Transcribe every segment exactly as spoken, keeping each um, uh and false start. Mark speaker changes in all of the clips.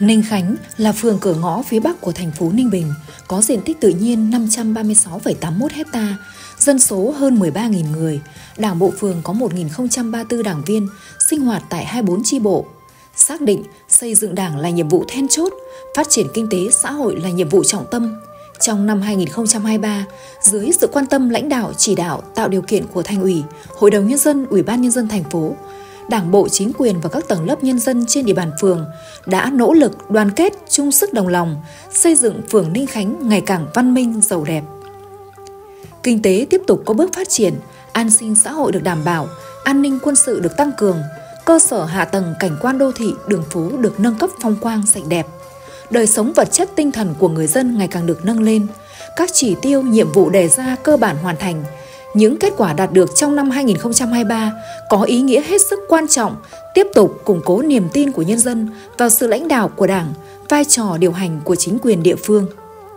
Speaker 1: Ninh Khánh là phường cửa ngõ phía bắc của thành phố Ninh Bình, có diện tích tự nhiên năm trăm ba mươi sáu phẩy tám mươi mốt ha, dân số hơn mười ba nghìn người. Đảng bộ phường có một nghìn không trăm ba mươi tư đảng viên, sinh hoạt tại hai mươi bốn chi bộ. Xác định xây dựng đảng là nhiệm vụ then chốt, phát triển kinh tế xã hội là nhiệm vụ trọng tâm. Trong năm hai nghìn không trăm hai mươi ba, dưới sự quan tâm lãnh đạo chỉ đạo tạo điều kiện của Thành ủy, Hội đồng Nhân dân, Ủy ban Nhân dân thành phố, Đảng bộ, chính quyền và các tầng lớp nhân dân trên địa bàn phường đã nỗ lực đoàn kết, chung sức đồng lòng, xây dựng phường Ninh Khánh ngày càng văn minh, giàu đẹp. Kinh tế tiếp tục có bước phát triển, an sinh xã hội được đảm bảo, an ninh quân sự được tăng cường, cơ sở hạ tầng cảnh quan đô thị, đường phố được nâng cấp phong quang sạch đẹp. Đời sống vật chất tinh thần của người dân ngày càng được nâng lên, các chỉ tiêu nhiệm vụ đề ra cơ bản hoàn thành. Những kết quả đạt được trong năm hai nghìn không trăm hai mươi ba có ý nghĩa hết sức quan trọng, tiếp tục củng cố niềm tin của nhân dân vào sự lãnh đạo của Đảng, vai trò điều hành của chính quyền địa phương.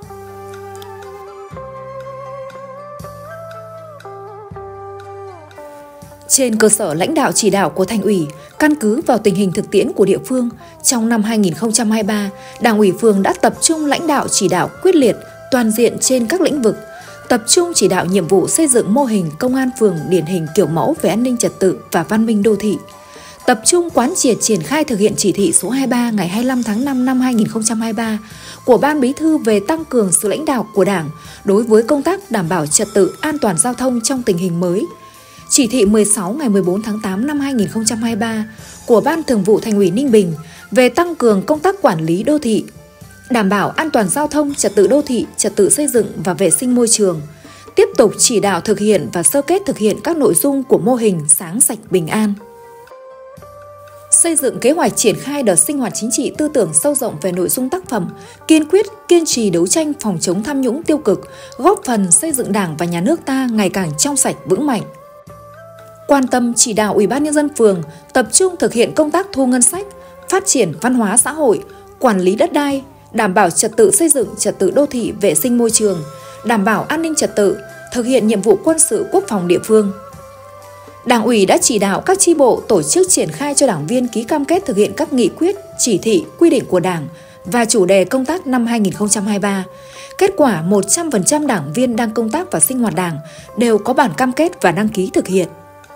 Speaker 1: Trên cơ sở lãnh đạo chỉ đạo của Thành ủy, căn cứ vào tình hình thực tiễn của địa phương, trong năm hai nghìn không trăm hai mươi ba, Đảng ủy phường đã tập trung lãnh đạo chỉ đạo quyết liệt, toàn diện trên các lĩnh vực, tập trung chỉ đạo nhiệm vụ xây dựng mô hình công an phường điển hình kiểu mẫu về an ninh trật tự và văn minh đô thị, tập trung quán triệt triển khai thực hiện chỉ thị số hai mươi ba ngày hai mươi lăm tháng năm năm hai nghìn không trăm hai mươi ba của Ban Bí thư về tăng cường sự lãnh đạo của Đảng đối với công tác đảm bảo trật tự an toàn giao thông trong tình hình mới, chỉ thị mười sáu ngày mười bốn tháng tám năm hai nghìn không trăm hai mươi ba của Ban Thường vụ Thành ủy Ninh Bình về tăng cường công tác quản lý đô thị, đảm bảo an toàn giao thông, trật tự đô thị, trật tự xây dựng và vệ sinh môi trường, tiếp tục chỉ đạo thực hiện và sơ kết thực hiện các nội dung của mô hình sáng sạch bình an. Xây dựng kế hoạch triển khai đợt sinh hoạt chính trị tư tưởng sâu rộng về nội dung tác phẩm, kiên quyết, kiên trì đấu tranh phòng chống tham nhũng tiêu cực, góp phần xây dựng Đảng và Nhà nước ta ngày càng trong sạch vững mạnh. Quan tâm chỉ đạo Ủy ban Nhân dân phường tập trung thực hiện công tác thu ngân sách, phát triển văn hóa xã hội, quản lý đất đai, đảm bảo trật tự xây dựng, trật tự đô thị, vệ sinh môi trường, đảm bảo an ninh trật tự, thực hiện nhiệm vụ quân sự quốc phòng địa phương. Đảng ủy đã chỉ đạo các chi bộ tổ chức triển khai cho đảng viên ký cam kết thực hiện các nghị quyết, chỉ thị, quy định của Đảng và chủ đề công tác năm hai nghìn không trăm hai mươi ba. Kết quả một trăm phần trăm đảng viên đang công tác và sinh hoạt Đảng đều có bản cam kết và đăng ký thực hiện.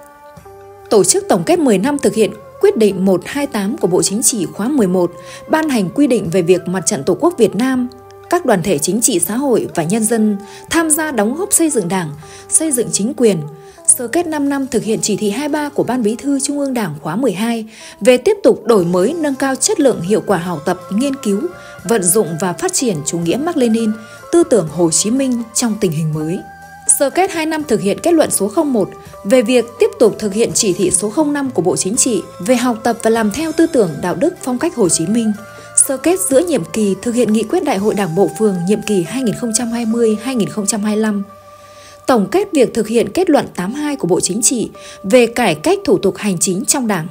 Speaker 1: Tổ chức tổng kết mười năm thực hiện Quyết định một trăm hai mươi tám của Bộ Chính trị khóa mười một ban hành quy định về việc Mặt trận Tổ quốc Việt Nam, các đoàn thể chính trị xã hội và nhân dân tham gia đóng góp xây dựng Đảng, xây dựng chính quyền, sơ kết năm năm thực hiện chỉ thị hai mươi ba của Ban Bí thư Trung ương Đảng khóa mười hai về tiếp tục đổi mới, nâng cao chất lượng hiệu quả học tập, nghiên cứu, vận dụng và phát triển chủ nghĩa Mác Lênin, tư tưởng Hồ Chí Minh trong tình hình mới. Sơ kết hai năm thực hiện kết luận số không một về việc tiếp tục thực hiện chỉ thị số không năm của Bộ Chính trị về học tập và làm theo tư tưởng đạo đức phong cách Hồ Chí Minh. Sơ kết giữa nhiệm kỳ thực hiện nghị quyết Đại hội Đảng bộ phường nhiệm kỳ hai nghìn không trăm hai mươi đến hai nghìn không trăm hai mươi lăm. Tổng kết việc thực hiện kết luận tám mươi hai của Bộ Chính trị về cải cách thủ tục hành chính trong Đảng.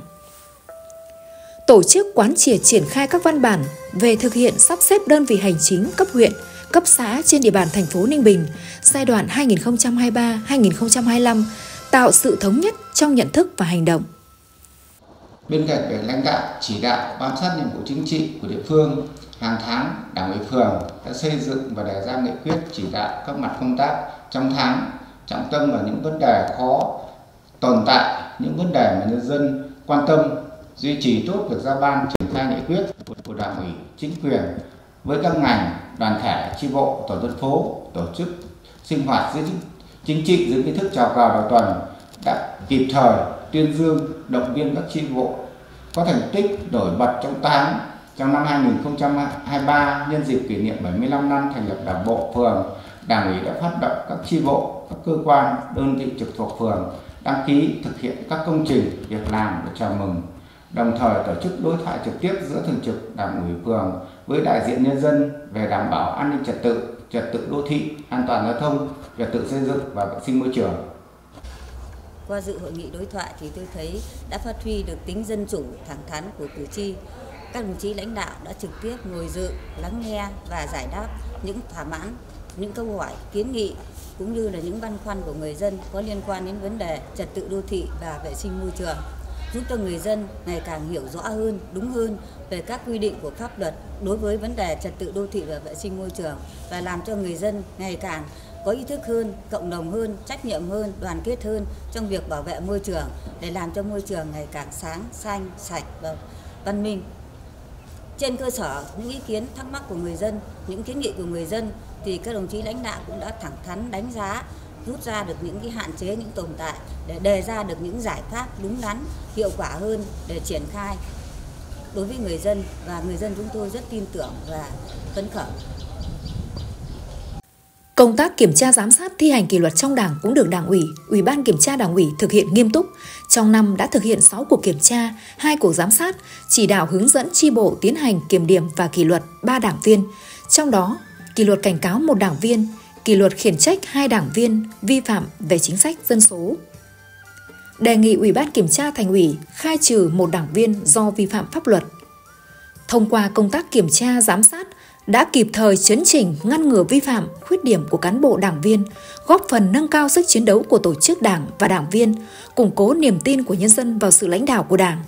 Speaker 1: Tổ chức quán triệt triển khai các văn bản về thực hiện sắp xếp đơn vị hành chính cấp huyện, cấp xã trên địa bàn thành phố Ninh Bình giai đoạn hai nghìn không trăm hai mươi ba đến hai nghìn không trăm hai mươi lăm, tạo sự thống nhất trong nhận thức và hành động.
Speaker 2: Bên cạnh việc lãnh đạo, chỉ đạo, bám sát nhiệm vụ chính trị của địa phương, hàng tháng Đảng ủy phường đã xây dựng và đề ra nghị quyết chỉ đạo các mặt công tác trong tháng, trọng tâm vào những vấn đề khó tồn tại, những vấn đề mà nhân dân quan tâm, duy trì tốt việc giao ban triển khai nghị quyết của Đảng ủy, chính quyền với các ngành, đoàn thể, chi bộ, tổ dân phố, tổ chức sinh hoạt dưới chính trị dưới nghi thức chào cờ đầu tuần đã kịp thời tuyên dương, động viên các chi bộ có thành tích nổi bật trong tháng. Trong năm hai nghìn không trăm hai mươi ba, nhân dịp kỷ niệm bảy mươi lăm năm thành lập Đảng bộ phường, Đảng ủy đã phát động các chi bộ, các cơ quan, đơn vị trực thuộc phường đăng ký thực hiện các công trình, việc làm để chào mừng, đồng thời tổ chức đối thoại trực tiếp giữa thường trực Đảng ủy phường với đại diện nhân dân về đảm bảo an ninh trật tự, trật tự đô thị, an toàn giao thông, trật tự xây dựng và vệ sinh môi trường.
Speaker 3: Qua dự hội nghị đối thoại thì tôi thấy đã phát huy được tính dân chủ, thẳng thắn của cử tri. Các đồng chí lãnh đạo đã trực tiếp ngồi dự, lắng nghe và giải đáp những thỏa mãn, những câu hỏi, kiến nghị cũng như là những băn khoăn của người dân có liên quan đến vấn đề trật tự đô thị và vệ sinh môi trường. giúp cho người dân ngày càng hiểu rõ hơn, đúng hơn về các quy định của pháp luật đối với vấn đề trật tự đô thị và vệ sinh môi trường, và làm cho người dân ngày càng có ý thức hơn, cộng đồng hơn, trách nhiệm hơn, đoàn kết hơn trong việc bảo vệ môi trường để làm cho môi trường ngày càng sáng, xanh, sạch và văn minh. Trên cơ sở những ý kiến thắc mắc của người dân, những kiến nghị của người dân thì các đồng chí lãnh đạo cũng đã thẳng thắn đánh giá, rút ra được những cái hạn chế, những tồn tại để đề ra được những giải pháp đúng đắn, hiệu quả hơn để triển khai đối với người dân, và người dân chúng tôi rất tin tưởng và phấn khởi.
Speaker 1: Công tác kiểm tra giám sát thi hành kỷ luật trong Đảng cũng được Đảng ủy, Ủy ban Kiểm tra Đảng ủy thực hiện nghiêm túc. Trong năm đã thực hiện sáu cuộc kiểm tra, hai cuộc giám sát, chỉ đạo hướng dẫn chi bộ tiến hành kiểm điểm và kỷ luật ba đảng viên. Trong đó, kỷ luật cảnh cáo một đảng viên, kỷ luật khiển trách hai đảng viên vi phạm về chính sách dân số. Đề nghị Ủy ban Kiểm tra Thành ủy khai trừ một đảng viên do vi phạm pháp luật. Thông qua công tác kiểm tra giám sát, đã kịp thời chấn chỉnh, ngăn ngừa vi phạm, khuyết điểm của cán bộ đảng viên, góp phần nâng cao sức chiến đấu của tổ chức đảng và đảng viên, củng cố niềm tin của nhân dân vào sự lãnh đạo của Đảng.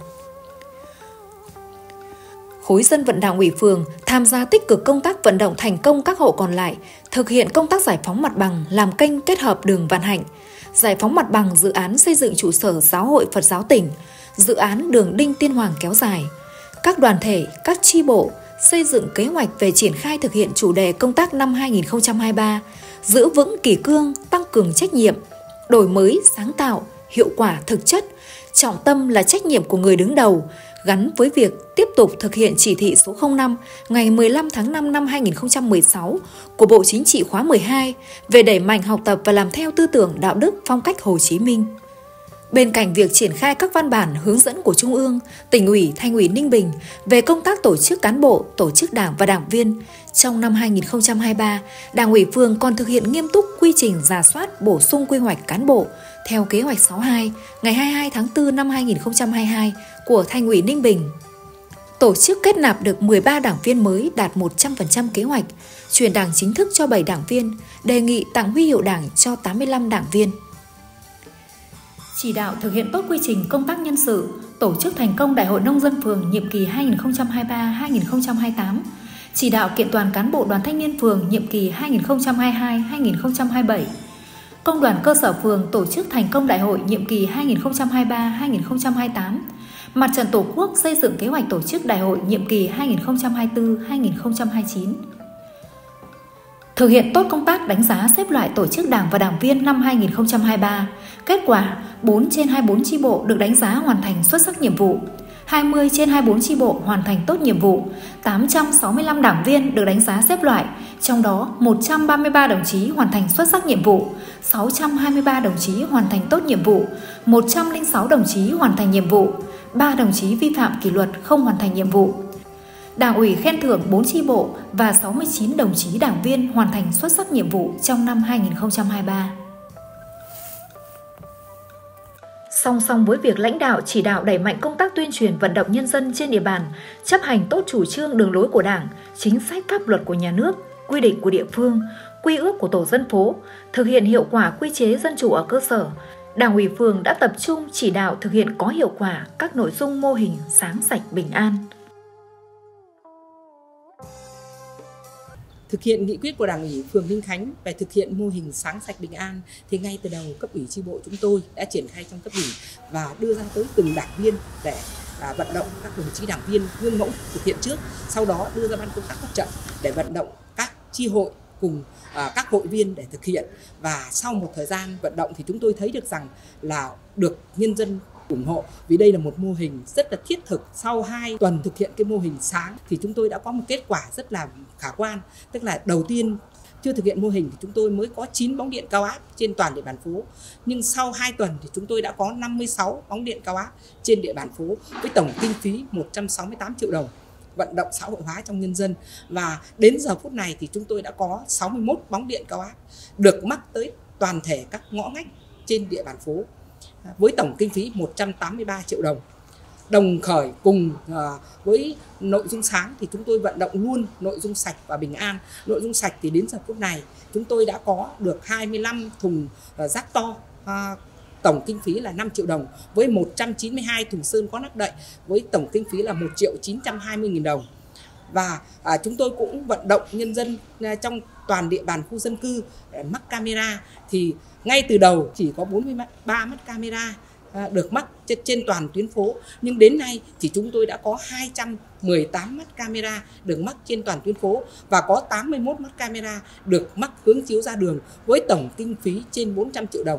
Speaker 1: Khối dân vận Đảng ủy phường tham gia tích cực công tác vận động thành công các hộ còn lại, thực hiện công tác giải phóng mặt bằng làm kênh kết hợp đường Vạn Hạnh, giải phóng mặt bằng dự án xây dựng trụ sở Giáo hội Phật giáo tỉnh, dự án đường Đinh Tiên Hoàng kéo dài. Các đoàn thể, các chi bộ xây dựng kế hoạch về triển khai thực hiện chủ đề công tác năm hai nghìn không trăm hai mươi ba, giữ vững kỷ cương, tăng cường trách nhiệm, đổi mới, sáng tạo, hiệu quả thực chất, trọng tâm là trách nhiệm của người đứng đầu, gắn với việc tiếp tục thực hiện chỉ thị số không năm ngày mười lăm tháng năm năm hai nghìn không trăm mười sáu của Bộ Chính trị khóa mười hai về đẩy mạnh học tập và làm theo tư tưởng đạo đức phong cách Hồ Chí Minh. Bên cạnh việc triển khai các văn bản hướng dẫn của Trung ương, Tỉnh ủy, Thành ủy Ninh Bình về công tác tổ chức cán bộ, tổ chức đảng và đảng viên, trong năm hai nghìn không trăm hai mươi ba, Đảng ủy phường còn thực hiện nghiêm túc quy trình rà soát bổ sung quy hoạch cán bộ theo kế hoạch sáu mươi hai ngày hai mươi hai tháng tư năm hai nghìn không trăm hai mươi hai của Thành ủy Ninh Bình. Tổ chức kết nạp được mười ba đảng viên mới đạt một trăm phần trăm kế hoạch, chuyển đảng chính thức cho bảy đảng viên, đề nghị tặng huy hiệu đảng cho tám mươi lăm đảng viên. Chỉ đạo thực hiện tốt quy trình công tác nhân sự, tổ chức thành công Đại hội Nông dân phường nhiệm kỳ hai nghìn không trăm hai mươi ba đến hai nghìn không trăm hai mươi tám, chỉ đạo kiện toàn cán bộ đoàn thanh niên phường nhiệm kỳ hai nghìn không trăm hai mươi hai đến hai nghìn không trăm hai mươi bảy, công đoàn cơ sở phường tổ chức thành công Đại hội nhiệm kỳ hai nghìn không trăm hai mươi ba đến hai nghìn không trăm hai mươi tám, Mặt trận Tổ quốc xây dựng kế hoạch tổ chức Đại hội nhiệm kỳ hai nghìn không trăm hai mươi tư đến hai nghìn không trăm hai mươi chín. Thực hiện tốt công tác đánh giá xếp loại tổ chức đảng và đảng viên năm hai nghìn không trăm hai mươi ba. Kết quả, bốn trên hai mươi bốn chi bộ được đánh giá hoàn thành xuất sắc nhiệm vụ, hai mươi trên hai mươi bốn chi bộ hoàn thành tốt nhiệm vụ, tám trăm sáu mươi lăm đảng viên được đánh giá xếp loại, trong đó một trăm ba mươi ba đồng chí hoàn thành xuất sắc nhiệm vụ, sáu trăm hai mươi ba đồng chí hoàn thành tốt nhiệm vụ, một trăm lẻ sáu đồng chí hoàn thành nhiệm vụ, ba đồng chí vi phạm kỷ luật không hoàn thành nhiệm vụ. Đảng ủy khen thưởng bốn chi bộ và sáu mươi chín đồng chí đảng viên hoàn thành xuất sắc nhiệm vụ trong năm hai nghìn không trăm hai mươi ba. Song song với việc lãnh đạo chỉ đạo đẩy mạnh công tác tuyên truyền vận động nhân dân trên địa bàn, chấp hành tốt chủ trương đường lối của Đảng, chính sách pháp luật của nhà nước, quy định của địa phương, quy ước của tổ dân phố, thực hiện hiệu quả quy chế dân chủ ở cơ sở, Đảng ủy phường đã tập trung chỉ đạo thực hiện có hiệu quả các nội dung mô hình sáng sạch bình an.
Speaker 4: Thực hiện nghị quyết của Đảng ủy phường Ninh Khánh về thực hiện mô hình sáng sạch bình an thì ngay từ đầu cấp ủy chi bộ chúng tôi đã triển khai trong cấp ủy và đưa ra tới từng đảng viên để à, vận động các đồng chí đảng viên gương mẫu thực hiện trước, sau đó đưa ra ban công tác mặt trận để vận động các chi hội cùng à, các hội viên để thực hiện. Và sau một thời gian vận động thì chúng tôi thấy được rằng là được nhân dân ủng hộ, vì đây là một mô hình rất là thiết thực. Sau hai tuần thực hiện cái mô hình sáng thì chúng tôi đã có một kết quả rất là khả quan. Tức là đầu tiên chưa thực hiện mô hình thì chúng tôi mới có chín bóng điện cao áp trên toàn địa bàn phố. Nhưng sau hai tuần thì chúng tôi đã có năm mươi sáu bóng điện cao áp trên địa bàn phố với tổng kinh phí một trăm sáu mươi tám triệu đồng vận động xã hội hóa trong nhân dân. Và đến giờ phút này thì chúng tôi đã có sáu mươi mốt bóng điện cao áp được mắc tới toàn thể các ngõ ngách trên địa bàn phố với tổng kinh phí một trăm tám mươi ba triệu đồng. Đồng khởi cùng uh, với nội dung sáng thì chúng tôi vận động luôn nội dung sạch và bình an. Nội dung sạch thì đến giờ phút này chúng tôi đã có được hai mươi lăm thùng uh, rác to uh, tổng kinh phí là năm triệu đồng với một trăm chín mươi hai thùng sơn có nắp đậy với tổng kinh phí là một triệu chín trăm hai mươi nghìn đồng. Và à, chúng tôi cũng vận động nhân dân à, trong toàn địa bàn khu dân cư để mắc camera, thì ngay từ đầu chỉ có bốn mươi ba mắt camera à, được mắc trên, trên toàn tuyến phố, nhưng đến nay thì chúng tôi đã có hai trăm mười tám mắt camera được mắc trên toàn tuyến phố và có tám mươi mốt mắt camera được mắc hướng chiếu ra đường với tổng kinh phí trên bốn trăm triệu đồng.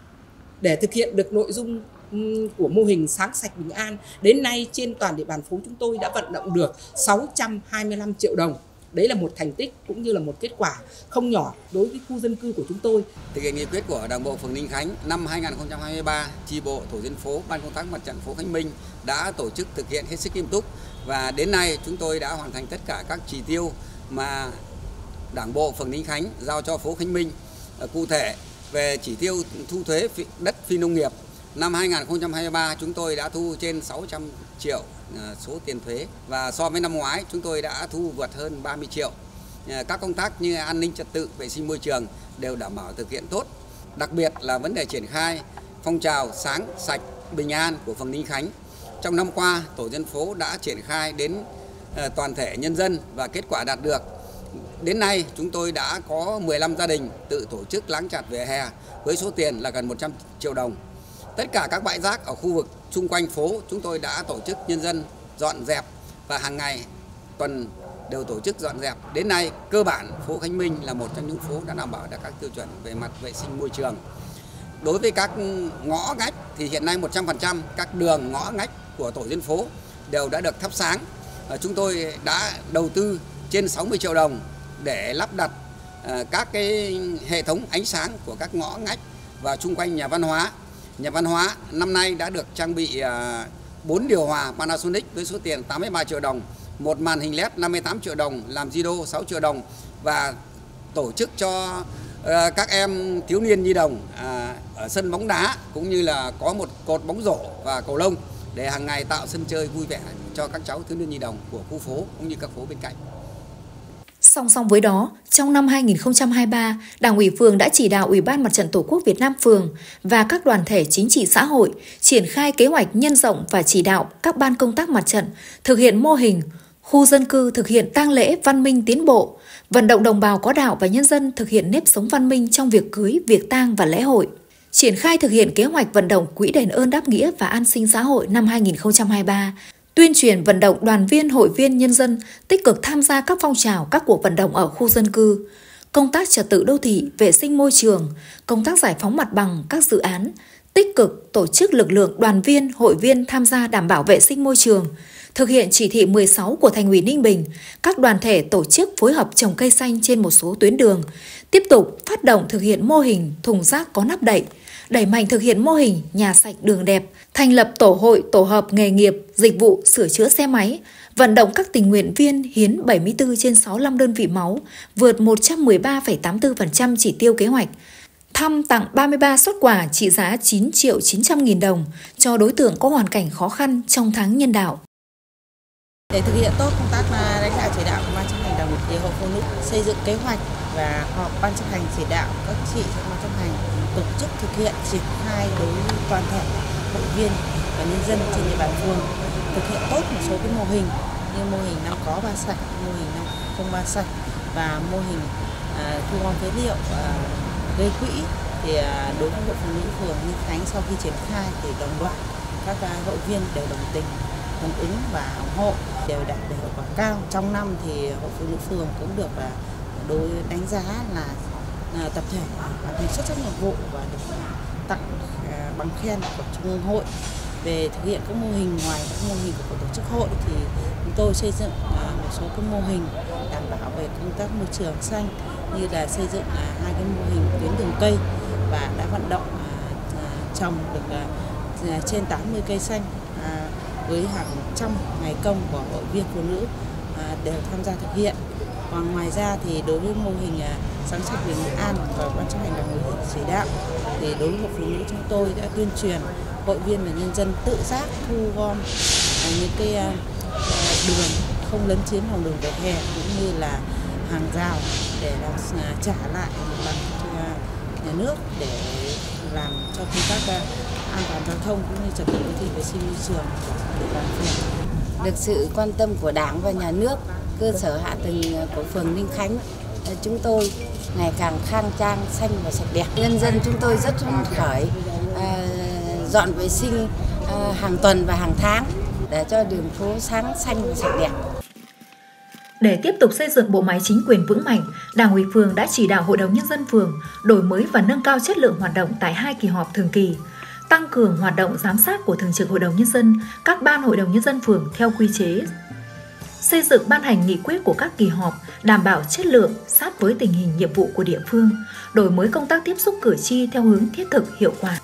Speaker 4: Để thực hiện được nội dung của mô hình sáng sạch bình an, đến nay trên toàn địa bàn phố chúng tôi đã vận động được sáu trăm hai mươi lăm triệu đồng. Đấy là một thành tích cũng như là một kết quả không nhỏ đối với khu dân cư của chúng tôi.
Speaker 5: Thực hiện nghị quyết của Đảng bộ phường Ninh Khánh năm hai nghìn không trăm hai mươi ba, chi bộ, tổ dân phố, ban công tác mặt trận phố Khánh Minh đã tổ chức thực hiện hết sức nghiêm túc, và đến nay chúng tôi đã hoàn thành tất cả các chỉ tiêu mà Đảng bộ phường Ninh Khánh giao cho phố Khánh Minh. Cụ thể về chỉ tiêu thu thuế đất phi nông nghiệp, năm hai nghìn không trăm hai mươi ba chúng tôi đã thu trên sáu trăm triệu số tiền thuế, và so với năm ngoái chúng tôi đã thu vượt hơn ba mươi triệu. Các công tác như an ninh trật tự, vệ sinh môi trường đều đảm bảo thực hiện tốt. Đặc biệt là vấn đề triển khai phong trào sáng sạch bình an của phường Ninh Khánh. Trong năm qua, tổ dân phố đã triển khai đến toàn thể nhân dân và kết quả đạt được. Đến nay chúng tôi đã có mười lăm gia đình tự tổ chức láng chặt vỉa hè với số tiền là gần một trăm triệu đồng. Tất cả các bãi rác ở khu vực xung quanh phố chúng tôi đã tổ chức nhân dân dọn dẹp, và hàng ngày tuần đều tổ chức dọn dẹp. Đến nay cơ bản phố Khánh Minh là một trong những phố đã đảm bảo được các tiêu chuẩn về mặt vệ sinh môi trường. Đối với các ngõ ngách thì hiện nay một trăm phần trăm các đường ngõ ngách của tổ dân phố đều đã được thắp sáng. Chúng tôi đã đầu tư trên sáu mươi triệu đồng để lắp đặt các cái hệ thống ánh sáng của các ngõ ngách và xung quanh nhà văn hóa. Nhà văn hóa năm nay đã được trang bị bốn điều hòa Panasonic với số tiền tám mươi ba triệu đồng, một màn hình led năm mươi tám triệu đồng, làm Jido sáu triệu đồng, và tổ chức cho các em thiếu niên nhi đồng ở sân bóng đá cũng như là có một cột bóng rổ và cầu lông để hàng ngày tạo sân chơi vui vẻ cho các cháu thiếu niên nhi đồng của khu phố cũng như các phố bên cạnh.
Speaker 1: Song song với đó, trong năm hai nghìn không trăm hai mươi ba, Đảng ủy phường đã chỉ đạo Ủy ban Mặt trận Tổ quốc Việt Nam phường và các đoàn thể chính trị xã hội triển khai kế hoạch nhân rộng và chỉ đạo các ban công tác mặt trận thực hiện mô hình khu dân cư thực hiện tang lễ văn minh tiến bộ, vận động đồng bào có đạo và nhân dân thực hiện nếp sống văn minh trong việc cưới, việc tang và lễ hội. Triển khai thực hiện kế hoạch vận động quỹ đền ơn đáp nghĩa và an sinh xã hội năm hai nghìn không trăm hai mươi ba. Tuyên truyền vận động đoàn viên, hội viên, nhân dân tích cực tham gia các phong trào, các cuộc vận động ở khu dân cư, công tác trật tự đô thị, vệ sinh môi trường, công tác giải phóng mặt bằng các dự án, tích cực tổ chức lực lượng đoàn viên, hội viên tham gia đảm bảo vệ sinh môi trường, thực hiện chỉ thị mười sáu của Thành ủy Ninh Bình, các đoàn thể tổ chức phối hợp trồng cây xanh trên một số tuyến đường, tiếp tục phát động thực hiện mô hình thùng rác có nắp đậy, đẩy mạnh thực hiện mô hình nhà sạch đường đẹp, thành lập tổ hội, tổ hợp nghề nghiệp, dịch vụ sửa chữa xe máy, vận động các tình nguyện viên hiến bảy mươi tư trên sáu mươi lăm đơn vị máu, vượt một trăm mười ba phẩy tám mươi tư phần trăm chỉ tiêu kế hoạch, thăm tặng ba mươi ba suất quà trị giá chín triệu chín trăm nghìn đồng cho đối tượng có hoàn cảnh khó khăn trong tháng nhân đạo.
Speaker 3: Để thực hiện tốt công tác lãnh đạo chỉ đạo của ban chấp hành Đảng ủy Hội Phụ Nữ xây dựng kế hoạch và họp ban chấp hành chỉ đạo các chị trong ban chấp hành tổ chức thực hiện triển khai đối với toàn thể hội viên và nhân dân trên địa bàn phường thực hiện tốt một số cái mô hình như mô hình năm có ba sạch, mô hình năm không ba sạch và mô hình à, thu gom phế liệu à, gây quỹ. Thì à, đối với hội phụ nữ phường Ninh Khánh sau khi triển khai thì đồng loạt các à, hội viên đều đồng tình, hưởng ứng và ủng hộ, đều đạt được hiệu quả cao. Trong năm thì hội phụ nữ phường cũng được là đối đánh giá là, là tập thể hoàn thành xuất sắc nhiệm vụ và được tặng à, bằng khen của Trung ương Hội. Về thực hiện các mô hình, ngoài các mô hình của tổ chức hội thì chúng tôi xây dựng à, một số các mô hình đảm bảo về công tác môi trường xanh, như là xây dựng à, hai cái mô hình tuyến đường cây và đã vận động à, à, trồng được à, trên tám mươi cây xanh à, với hàng trăm ngày công của hội viên phụ nữ à, đều tham gia thực hiện. Và ngoài ra thì đối với mô hình à, sáng sạch bình an và ban chấp hành Đảng ủy chỉ đạo thì đối với hội phụ nữ chúng tôi đã tuyên truyền hội viên và nhân dân tự giác thu gom à, những cái à, đường không lấn chiếm lòng đường vỉa hè cũng như là hàng rào để làm, à, trả lại bằng à,
Speaker 4: nhà nước để làm cho công tác an toàn giao thông cũng như trật tự đô thị, vệ sinh môi trường của địa bàn phường.
Speaker 3: Được sự quan tâm của Đảng và Nhà nước, cơ sở hạ tầng của phường Ninh Khánh chúng tôi ngày càng khang trang, xanh và sạch đẹp. Nhân dân chúng tôi rất phấn khởi, à, dọn vệ sinh à, hàng tuần và hàng tháng để cho đường phố sáng xanh và sạch đẹp.
Speaker 1: Để tiếp tục xây dựng bộ máy chính quyền vững mạnh, Đảng ủy phường đã chỉ đạo Hội đồng Nhân dân phường đổi mới và nâng cao chất lượng hoạt động tại hai kỳ họp thường kỳ, tăng cường hoạt động giám sát của Thường trực Hội đồng Nhân dân, các ban Hội đồng Nhân dân phường theo quy chế, xây dựng ban hành nghị quyết của các kỳ họp, đảm bảo chất lượng sát với tình hình nhiệm vụ của địa phương, đổi mới công tác tiếp xúc cử tri theo hướng thiết thực hiệu quả.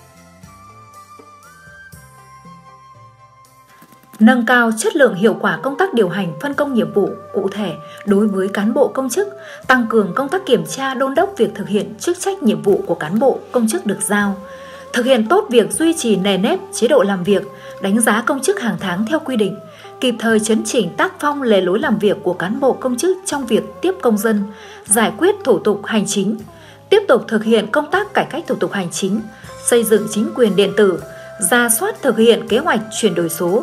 Speaker 1: Nâng cao chất lượng hiệu quả công tác điều hành phân công nhiệm vụ cụ thể đối với cán bộ công chức, tăng cường công tác kiểm tra đôn đốc việc thực hiện chức trách nhiệm vụ của cán bộ công chức được giao, thực hiện tốt việc duy trì nề nếp chế độ làm việc, đánh giá công chức hàng tháng theo quy định, kịp thời chấn chỉnh tác phong lề lối làm việc của cán bộ công chức trong việc tiếp công dân, giải quyết thủ tục hành chính, tiếp tục thực hiện công tác cải cách thủ tục hành chính, xây dựng chính quyền điện tử, rà soát thực hiện kế hoạch chuyển đổi số.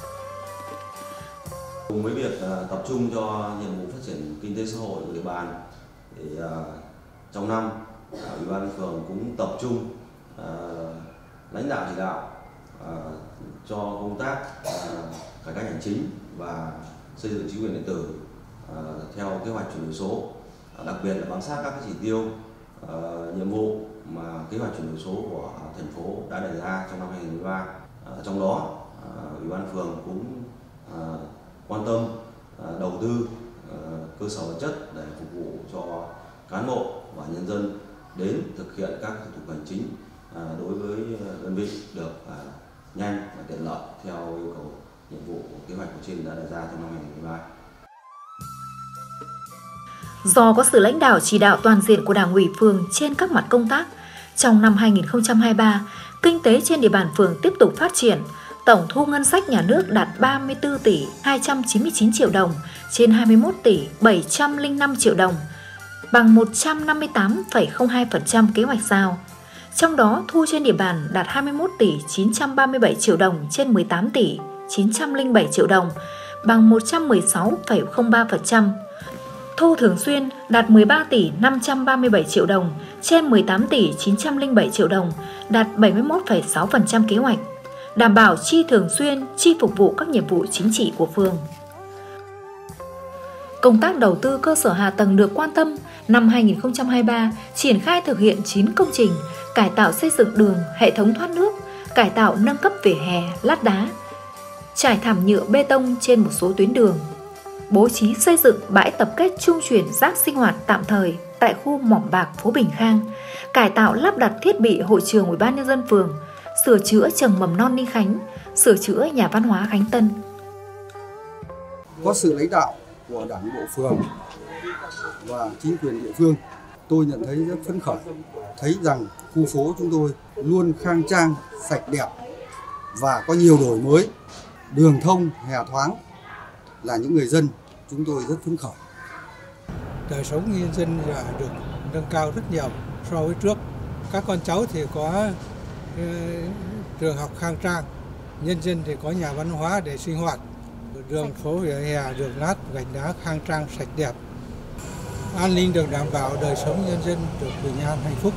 Speaker 6: Cùng với việc uh, tập trung cho nhiệm vụ phát triển kinh tế xã hội của địa bàn, thì uh, trong năm uh, Ủy ban phường cũng tập trung uh, lãnh đạo chỉ đạo uh, cho công tác uh, cải cách hành chính và xây dựng chính quyền điện tử uh, theo kế hoạch chuyển đổi số, uh, đặc biệt là bám sát các chỉ tiêu uh, nhiệm vụ mà kế hoạch chuyển đổi số của thành phố đã đề ra trong năm hai nghìn không trăm mười ba. Uh, trong đó uh, Ủy ban phường cũng uh, quan tâm uh, đầu tư uh, cơ sở vật chất để phục vụ cho cán bộ và nhân dân đến thực hiện các thủ tục hành chính uh, đối với đơn vị được uh, nhanh và tiện lợi theo yêu cầu nhiệm vụ của kế hoạch của trên đã đề ra trong năm hai nghìn không trăm mười ba.
Speaker 1: Do có sự lãnh đạo chỉ đạo toàn diện của Đảng ủy phường trên các mặt công tác, trong năm hai nghìn không trăm hai mươi ba, kinh tế trên địa bàn phường tiếp tục phát triển. Tổng thu ngân sách nhà nước đạt ba mươi tư tỷ hai trăm chín mươi chín triệu đồng trên hai mươi mốt tỷ bảy trăm lẻ năm triệu đồng, bằng một trăm năm mươi tám phẩy không hai phần trăm kế hoạch giao. Trong đó, thu trên địa bàn đạt hai mươi mốt tỷ chín trăm ba mươi bảy triệu đồng trên mười tám tỷ chín trăm lẻ bảy triệu đồng, bằng một trăm mười sáu phẩy không ba phần trăm. Thu thường xuyên đạt mười ba tỷ năm trăm ba mươi bảy triệu đồng trên mười tám tỷ chín trăm lẻ bảy triệu đồng, đạt bảy mươi mốt phẩy sáu phần trăm kế hoạch, đảm bảo chi thường xuyên, chi phục vụ các nhiệm vụ chính trị của phường. Công tác đầu tư cơ sở hạ tầng được quan tâm. Năm hai nghìn không trăm hai mươi ba, triển khai thực hiện chín công trình, cải tạo xây dựng đường, hệ thống thoát nước, cải tạo nâng cấp vỉa hè, lát đá, trải thảm nhựa bê tông trên một số tuyến đường, bố trí xây dựng bãi tập kết trung chuyển rác sinh hoạt tạm thời tại khu Mỏm Bạc, phố Bình Khang, cải tạo lắp đặt thiết bị hội trường Ủy ban Nhân dân phường, sửa chữa trường mầm non Ninh Khánh, sửa chữa nhà văn hóa Khánh Tân.
Speaker 7: Có sự lãnh đạo của Đảng bộ phường và chính quyền địa phương, tôi nhận thấy rất phấn khởi, thấy rằng khu phố chúng tôi luôn khang trang, sạch đẹp và có nhiều đổi mới, đường thông, hè thoáng, là những người dân chúng tôi rất phấn khởi.
Speaker 8: Đời sống nhân dân được nâng cao rất nhiều so với trước. Các con cháu thì có uh, trường học khang trang, nhân dân thì có nhà văn hóa để sinh hoạt, đường phố vỉa hè, đường lát, gạch đá khang trang sạch đẹp, an ninh được đảm bảo, đời sống nhân dân được bình an hạnh phúc.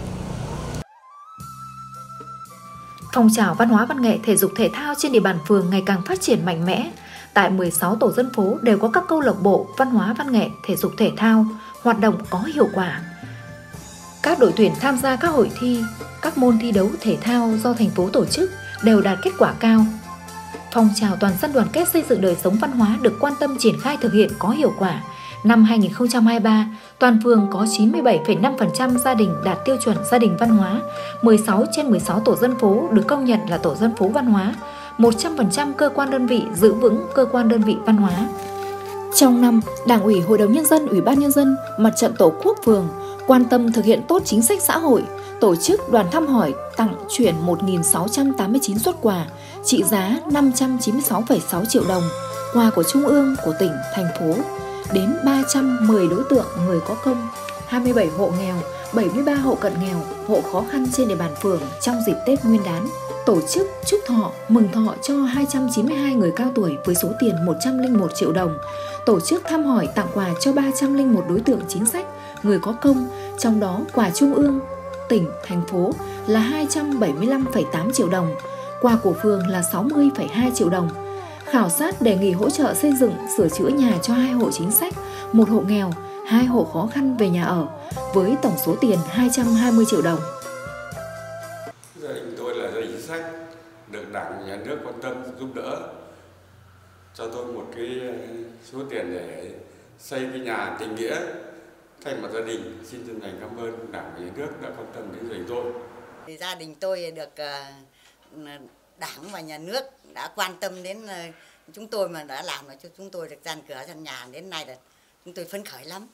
Speaker 1: Phong trào văn hóa văn nghệ thể dục thể thao trên địa bàn phường ngày càng phát triển mạnh mẽ. Tại mười sáu tổ dân phố đều có các câu lạc bộ văn hóa văn nghệ thể dục thể thao hoạt động có hiệu quả. Các đội tuyển tham gia các hội thi, các môn thi đấu thể thao do thành phố tổ chức đều đạt kết quả cao. Phong trào toàn dân đoàn kết xây dựng đời sống văn hóa được quan tâm triển khai thực hiện có hiệu quả. Năm hai nghìn không trăm hai mươi ba, toàn phường có chín mươi bảy phẩy năm phần trăm gia đình đạt tiêu chuẩn gia đình văn hóa, mười sáu trên mười sáu tổ dân phố được công nhận là tổ dân phố văn hóa, một trăm phần trăm cơ quan đơn vị giữ vững cơ quan đơn vị văn hóa. Trong năm, Đảng ủy, Hội đồng Nhân dân, Ủy ban Nhân dân, Mặt trận Tổ quốc phường quan tâm thực hiện tốt chính sách xã hội, tổ chức đoàn thăm hỏi tặng chuyển một nghìn sáu trăm tám mươi chín suất quà trị giá năm trăm chín mươi sáu phẩy sáu triệu đồng, quà của Trung ương, của tỉnh, thành phố đến ba trăm mười đối tượng người có công. hai mươi bảy hộ nghèo, bảy mươi ba hộ cận nghèo, hộ khó khăn trên địa bàn phường trong dịp Tết Nguyên đán. Tổ chức chúc thọ, mừng thọ cho hai trăm chín mươi hai người cao tuổi với số tiền một trăm lẻ một triệu đồng. Tổ chức thăm hỏi tặng quà cho ba trăm lẻ một đối tượng chính sách, người có công, trong đó quà trung ương, tỉnh, thành phố là hai trăm bảy mươi lăm phẩy tám triệu đồng, quà của phường là sáu mươi phẩy hai triệu đồng. Khảo sát đề nghị hỗ trợ xây dựng, sửa chữa nhà cho hai hộ chính sách, một hộ nghèo, hai hộ khó khăn về nhà ở, với tổng số tiền hai trăm hai mươi triệu đồng.
Speaker 9: Gia đình tôi là gia đình chính sách, được Đảng, Nhà nước quan tâm giúp đỡ, cho tôi một cái số tiền để xây cái nhà tình nghĩa. Thay mặt gia đình xin chân thành cảm ơn Đảng và Nhà nước đã quan tâm đến gia đình tôi.
Speaker 3: Thì gia đình tôi được Đảng và Nhà nước đã quan tâm đến chúng tôi, mà đã làm cho chúng tôi được gian cửa gian nhà, đến nay là chúng tôi phấn khởi lắm.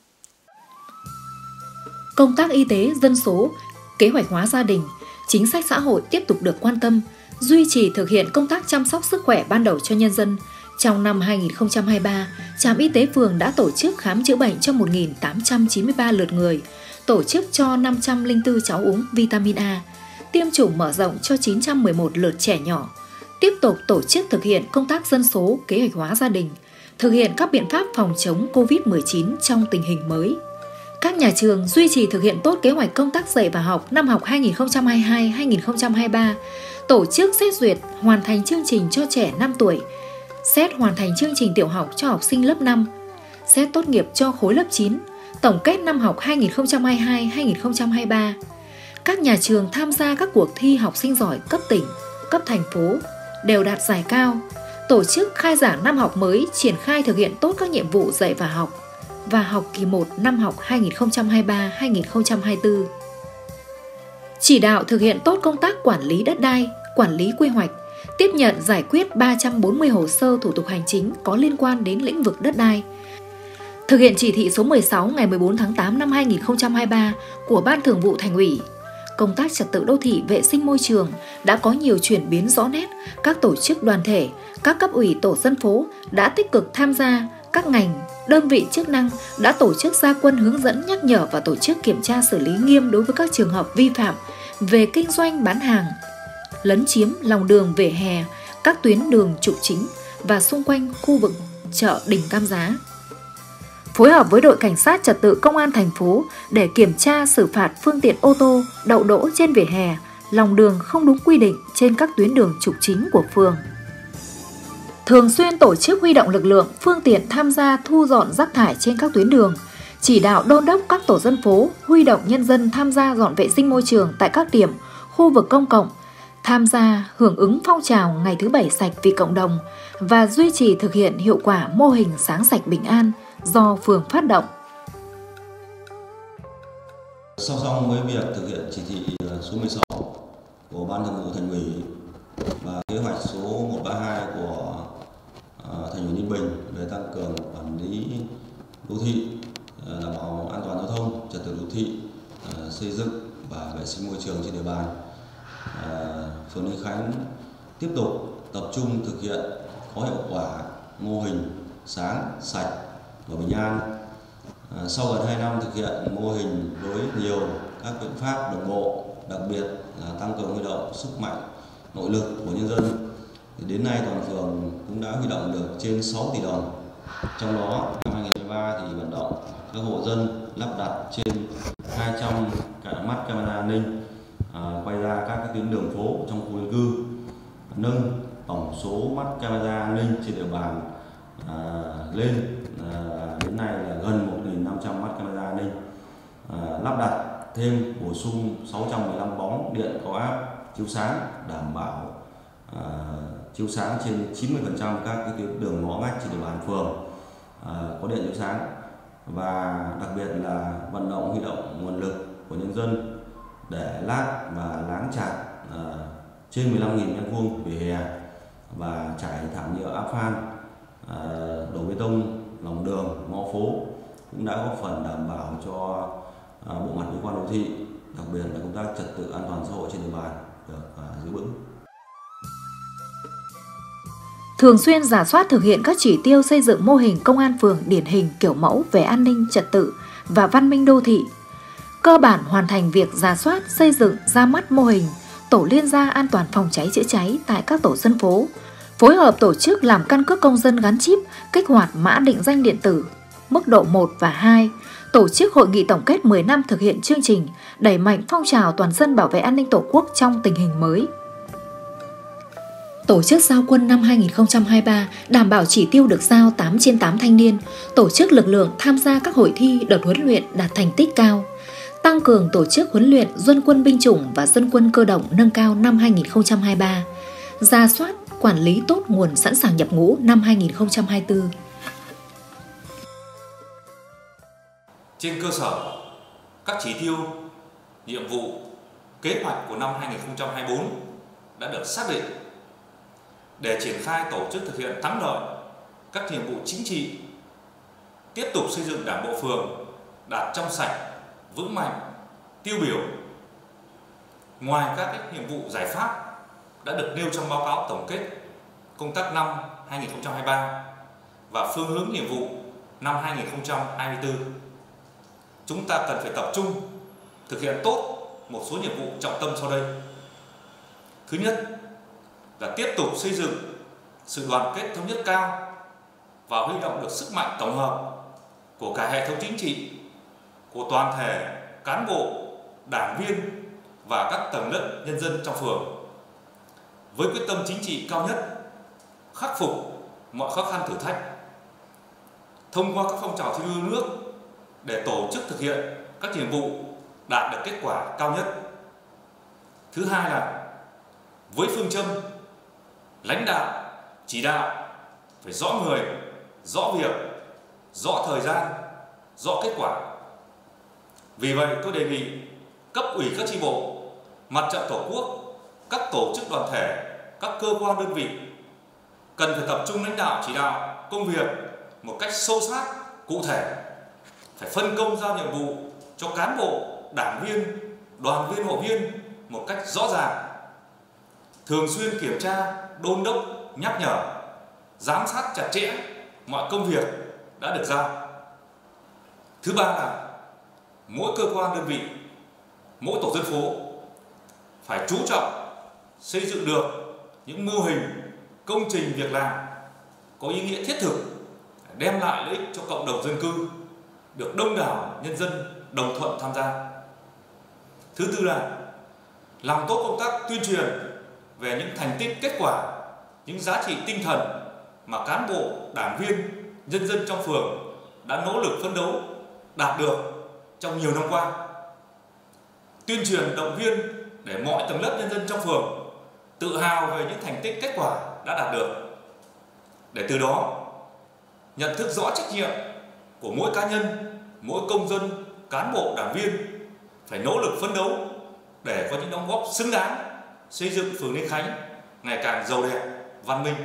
Speaker 1: Công tác y tế, dân số, kế hoạch hóa gia đình, chính sách xã hội tiếp tục được quan tâm, duy trì thực hiện công tác chăm sóc sức khỏe ban đầu cho nhân dân. Trong năm hai nghìn không trăm hai mươi ba, trạm y tế phường đã tổ chức khám chữa bệnh cho một nghìn tám trăm chín mươi ba lượt người, tổ chức cho năm trăm lẻ bốn cháu uống vitamin A, tiêm chủng mở rộng cho chín trăm mười một lượt trẻ nhỏ, tiếp tục tổ chức thực hiện công tác dân số, kế hoạch hóa gia đình, thực hiện các biện pháp phòng chống Covid mười chín trong tình hình mới. Các nhà trường duy trì thực hiện tốt kế hoạch công tác dạy và học năm học hai nghìn không trăm hai mươi hai hai nghìn không trăm hai mươi ba, tổ chức xét duyệt hoàn thành chương trình cho trẻ năm tuổi, xét hoàn thành chương trình tiểu học cho học sinh lớp năm, xét tốt nghiệp cho khối lớp chín, tổng kết năm học hai nghìn không trăm hai mươi hai hai nghìn không trăm hai mươi ba. Các nhà trường tham gia các cuộc thi học sinh giỏi cấp tỉnh, cấp thành phố đều đạt giải cao, tổ chức khai giảng năm học mới, triển khai thực hiện tốt các nhiệm vụ dạy và học và học kỳ một năm học hai nghìn không trăm hai mươi ba hai nghìn không trăm hai mươi tư. Chỉ đạo thực hiện tốt công tác quản lý đất đai, quản lý quy hoạch, tiếp nhận giải quyết ba trăm bốn mươi hồ sơ thủ tục hành chính có liên quan đến lĩnh vực đất đai. Thực hiện chỉ thị số mười sáu ngày mười bốn tháng tám năm hai nghìn không trăm hai mươi ba của Ban Thường vụ Thành ủy, công tác trật tự đô thị, vệ sinh môi trường đã có nhiều chuyển biến rõ nét. Các tổ chức đoàn thể, các cấp ủy tổ dân phố đã tích cực tham gia, các ngành, đơn vị chức năng đã tổ chức ra quân hướng dẫn, nhắc nhở và tổ chức kiểm tra xử lý nghiêm đối với các trường hợp vi phạm về kinh doanh bán hàng, lấn chiếm lòng đường vỉa hè, các tuyến đường trục chính và xung quanh khu vực chợ Đình Cam Giá. Phối hợp với đội cảnh sát trật tự công an thành phố để kiểm tra xử phạt phương tiện ô tô đậu đỗ trên vỉa hè, lòng đường không đúng quy định trên các tuyến đường trục chính của phường. Thường xuyên tổ chức huy động lực lượng, phương tiện tham gia thu dọn rác thải trên các tuyến đường, chỉ đạo đôn đốc các tổ dân phố huy động nhân dân tham gia dọn vệ sinh môi trường tại các điểm, khu vực công cộng, tham gia hưởng ứng phong trào Ngày thứ Bảy sạch vì cộng đồng và duy trì thực hiện hiệu quả mô hình sáng sạch bình an do phường phát động.
Speaker 6: Song song với việc thực hiện chỉ thị số mười sáu của Ban Thường vụ Thành ủy và kế hoạch số một trăm ba mươi hai của Thành ủy Ninh Bình về tăng cường quản lý đô thị, đảm bảo an toàn giao thông, trật tự đô thị, xây dựng và vệ sinh môi trường trên địa bàn, phường Ninh Khánh tiếp tục tập trung thực hiện có hiệu quả mô hình sáng, sạch và bình an. Sau gần hai năm thực hiện mô hình với nhiều các biện pháp đồng bộ, đặc biệt là tăng cường huy động sức mạnh nội lực của nhân dân, thì đến nay toàn phường cũng đã huy động được trên sáu tỷ đồng. Trong đó năm hai nghìn không trăm hai mươi ba thì vận động các hộ dân lắp đặt trên hai trăm cả mắt camera an ninh à, quay ra các tuyến đường phố trong khu dân cư, nâng tổng số mắt camera an ninh trên địa bàn à, lên à, đến nay là gần một nghìn năm trăm mắt camera an ninh, à, lắp đặt thêm bổ sung sáu trăm mười lăm bóng điện có áp chiếu sáng đảm bảo à, chiếu sáng trên chín mươi phần trăm các cái tuyến đường ngõ ngách trên địa bàn phường à, có điện chiếu sáng, và đặc biệt là vận động huy động nguồn lực của nhân dân để lát và láng chạt à, trên mười lăm nghìn mét vuông vỉa hè và trải thảm nhựa áp phan, à, đổ bê tông lòng đường ngõ phố, cũng đã góp phần đảm bảo cho à, bộ mặt mỹ quan đô thị, đặc biệt là công tác trật tự an toàn xã hội trên địa bàn được à, giữ vững.
Speaker 1: Thường xuyên rà soát thực hiện các chỉ tiêu xây dựng mô hình công an phường điển hình kiểu mẫu về an ninh trật tự và văn minh đô thị, cơ bản hoàn thành việc rà soát, xây dựng, ra mắt mô hình tổ liên gia an toàn phòng cháy chữa cháy tại các tổ dân phố, phối hợp tổ chức làm căn cước công dân gắn chip, kích hoạt mã định danh điện tử mức độ một và hai, tổ chức hội nghị tổng kết mười năm thực hiện chương trình đẩy mạnh phong trào toàn dân bảo vệ an ninh Tổ quốc trong tình hình mới. Tổ chức giao quân năm hai nghìn không trăm hai mươi ba đảm bảo chỉ tiêu được giao tám trên tám thanh niên, tổ chức lực lượng tham gia các hội thi đợt huấn luyện đạt thành tích cao, tăng cường tổ chức huấn luyện dân quân binh chủng và dân quân cơ động nâng cao năm hai nghìn không trăm hai mươi ba, rà soát, quản lý tốt nguồn sẵn sàng nhập ngũ năm hai nghìn không trăm hai mươi tư.
Speaker 10: Trên cơ sở các chỉ tiêu, nhiệm vụ, kế hoạch của năm hai nghìn không trăm hai mươi tư đã được xác định để triển khai tổ chức thực hiện thắng lợi các nhiệm vụ chính trị, tiếp tục xây dựng Đảng bộ phường đạt trong sạch, vững mạnh, tiêu biểu. Ngoài các cái nhiệm vụ giải pháp đã được nêu trong báo cáo tổng kết công tác năm hai nghìn không trăm hai mươi ba và phương hướng nhiệm vụ năm hai nghìn không trăm hai mươi tư, chúng ta cần phải tập trung thực hiện tốt một số nhiệm vụ trọng tâm sau đây. Thứ nhất là tiếp tục xây dựng sự đoàn kết thống nhất cao và huy động được sức mạnh tổng hợp của cả hệ thống chính trị, của toàn thể cán bộ, đảng viên và các tầng lớp nhân dân trong phường, với quyết tâm chính trị cao nhất, khắc phục mọi khó khăn thử thách, thông qua các phong trào thi đua nước để tổ chức thực hiện các nhiệm vụ đạt được kết quả cao nhất. Thứ hai là với phương châm lãnh đạo, chỉ đạo phải rõ người, rõ việc, rõ thời gian, rõ kết quả. Vì vậy tôi đề nghị cấp ủy các chi bộ, mặt trận Tổ quốc, các tổ chức đoàn thể, các cơ quan đơn vị cần phải tập trung lãnh đạo chỉ đạo công việc một cách sâu sát, cụ thể, phải phân công giao nhiệm vụ cho cán bộ, đảng viên, đoàn viên, hội viên một cách rõ ràng, thường xuyên kiểm tra, đôn đốc, nhắc nhở, giám sát chặt chẽ mọi công việc đã được giao. Thứ ba là mỗi cơ quan đơn vị, mỗi tổ dân phố phải chú trọng xây dựng được những mô hình, công trình việc làm có ý nghĩa thiết thực, đem lại lợi ích cho cộng đồng dân cư, được đông đảo nhân dân đồng thuận tham gia. Thứ tư là làm tốt công tác tuyên truyền về những thành tích, kết quả, những giá trị tinh thần mà cán bộ, đảng viên, nhân dân trong phường đã nỗ lực phấn đấu đạt được trong nhiều năm qua. Tuyên truyền động viên để mọi tầng lớp nhân dân trong phường tự hào về những thành tích, kết quả đã đạt được, để từ đó nhận thức rõ trách nhiệm của mỗi cá nhân, mỗi công dân, cán bộ, đảng viên phải nỗ lực phấn đấu để có những đóng góp xứng đáng xây dựng phường Ninh Khánh ngày càng giàu đẹp, văn minh.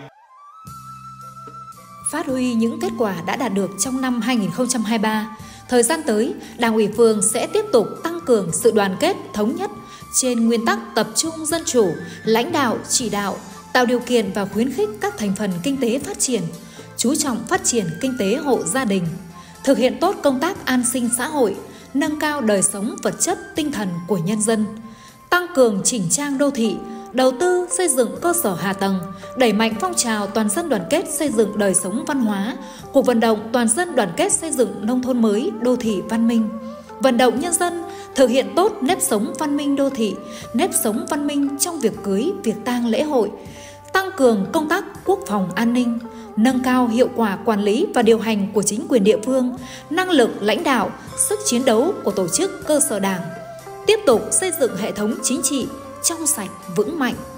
Speaker 1: Phát huy những kết quả đã đạt được trong năm hai nghìn không trăm hai mươi ba, thời gian tới, Đảng ủy phường sẽ tiếp tục tăng cường sự đoàn kết, thống nhất trên nguyên tắc tập trung dân chủ, lãnh đạo, chỉ đạo, tạo điều kiện và khuyến khích các thành phần kinh tế phát triển, chú trọng phát triển kinh tế hộ gia đình, thực hiện tốt công tác an sinh xã hội, nâng cao đời sống vật chất, tinh thần của nhân dân, tăng cường chỉnh trang đô thị, đầu tư xây dựng cơ sở hạ tầng, đẩy mạnh phong trào toàn dân đoàn kết xây dựng đời sống văn hóa, cuộc vận động toàn dân đoàn kết xây dựng nông thôn mới, đô thị văn minh, vận động nhân dân thực hiện tốt nếp sống văn minh đô thị, nếp sống văn minh trong việc cưới, việc tang lễ hội, tăng cường công tác quốc phòng an ninh, nâng cao hiệu quả quản lý và điều hành của chính quyền địa phương, năng lực lãnh đạo, sức chiến đấu của tổ chức cơ sở đảng, tiếp tục xây dựng hệ thống chính trị trong sạch, vững mạnh,